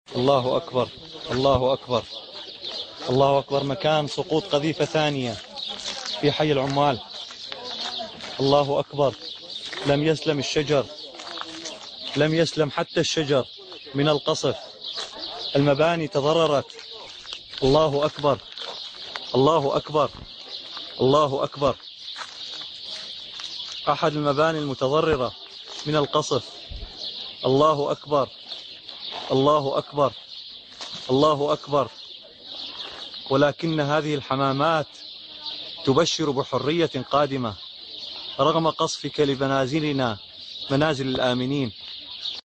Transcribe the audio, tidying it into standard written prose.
الله أكبر، الله أكبر، الله أكبر. مكان سقوط قذيفة ثانية في حي العمال. الله أكبر. لم يسلم الشجر، لم يسلم حتى الشجر من القصف. المباني تضررت. الله أكبر، الله أكبر، الله أكبر. أحد المباني المتضررة من القصف. الله أكبر، الله أكبر، الله أكبر. ولكن هذه الحمامات تبشر بحرية قادمة رغم قصفك لمنازلنا، منازل الآمنين.